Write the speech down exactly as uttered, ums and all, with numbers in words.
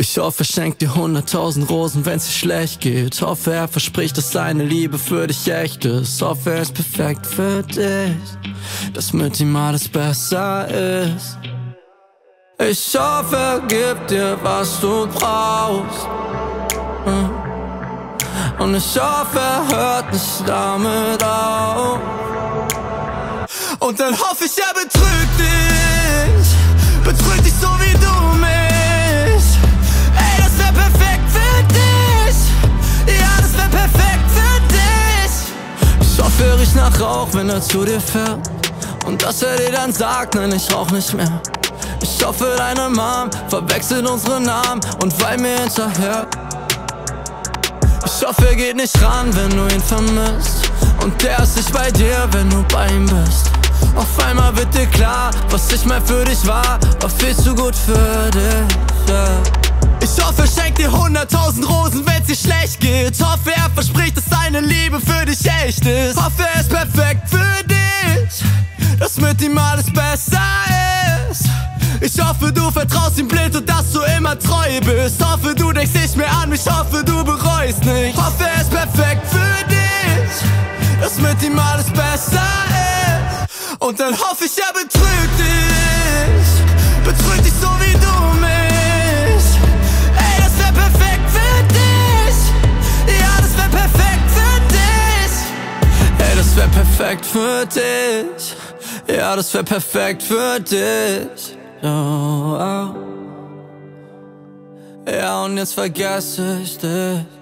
Ich hoffe, er schenkt dir hunderttausend Rosen, wenn's dir schlecht geht. Hoffe, er verspricht, dass seine Liebe für dich echt ist. Hoffe, er ist perfekt für dich, dass mit ihm alles besser ist. Ich hoffe, er gibt dir, was du brauchst. Und ich hoffe, er hört nicht damit auf. Und dann hoffe ich, er betrügt dich, betrügt dich so wie du mich. Ey, das wär perfekt für dich. Ja, das wär perfekt für dich. Ich hoffe, er riecht nach Rauch, wenn er zu dir fährt, und dass er dir dann sagt, nein, ich rauch nicht mehr. Ich hoffe, deine Mom verwechselt unsere Namen und weint mir hinterher. Ich hoffe, er geht nicht ran, wenn du ihn vermisst, und der ist nicht bei dir, wenn du bei ihm bist. Auf einmal wird dir klar, was ich mal für dich war, war viel zu gut für dich, yeah. Ich hoffe, er schenkt dir hunderttausend Rosen, wenn's dir schlecht geht. Hoffe, er verspricht, dass seine Liebe für dich echt ist. Hoffe, er ist perfekt für dich, dass mit ihm alles besser ist. Ich hoffe, du vertraust ihm blind und dass du immer treu bist. Hoffe, du denkst nicht mehr an mich, hoffe, du bereust nicht. Hoffe, er ist perfekt für dich, dass mit ihm alles besser ist. Und dann hoffe ich, er betrügt dich, betrügt dich so wie du mich. Ey, das wär perfekt für dich. Ja, das wär perfekt für dich. Ey, das wär perfekt für dich. Ja, das wär perfekt für dich. Oh, oh. Ja, und jetzt vergesse ich dich.